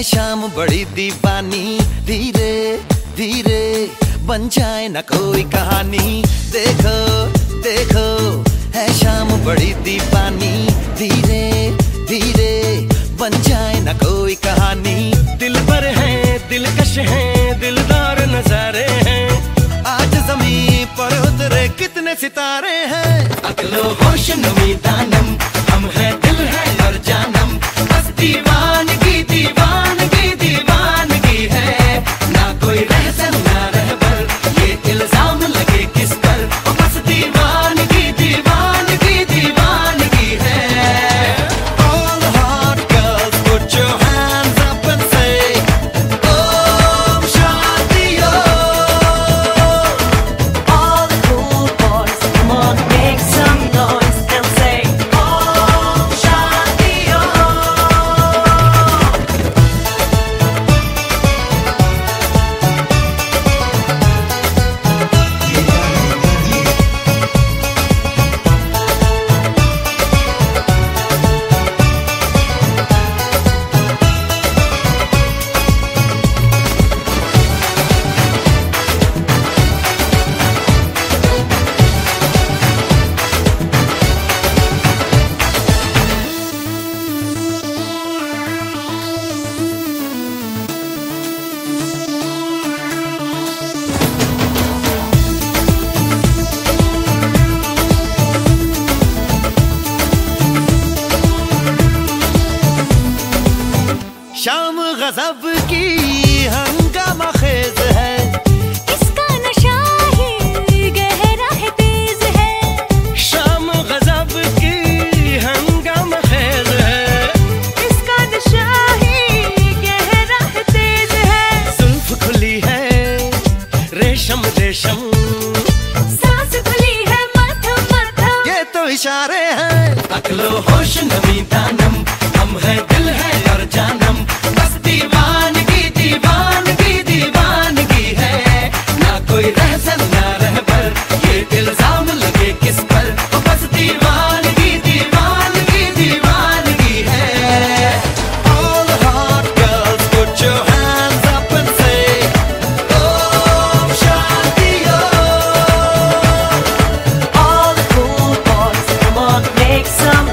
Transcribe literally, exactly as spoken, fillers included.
शाम बड़ी दीवानी, धीरे धीरे बन जाए न कोई कहानी। देखो देखो है शाम बड़ी दीवानी, धीरे धीरे बन जाए न कोई कहानी। दिल पर है दिलकश है दिलदार नजारे हैं, आज जमीन पर उतरे कितने सितारे हैं। अकलो होश नमी दानम, हम है दिल है और जानम। बस दीवानगी दीवानगी दीवानगी है, ना कोई रहसन ना रहबर, ये इल्जाम लगे किस पर। बस दीवानगी दीवानगी दीवानगी है। All the hot girls put your hands up and say Om Shanti Om. All the cool boys, come on, make some noise and say Om Shanti Om. शाम गजब की हंगामा खेज है, इसका नशा ही गहरा है तेज है। शाम गजब की हंगामा खेज है, इसका नशा ही गहरा है तेज है। जुल्फ खुली है रेशम रेशम, सांस खुली है मध्यम मध्यम, ये तो इशारे हैं। अकलो होश नमी दानम, हम है दिल है और जानम। बस दीवानगी दीवानगी दीवानगी है, ना कोई रहसन ना रहबर, ये इल्जाम लगे किस पर। बस दीवानगी दीवानगी दीवानगी है। All the hot girls put your hands up and say Om Shanti Om. all the cool boys, come on, make some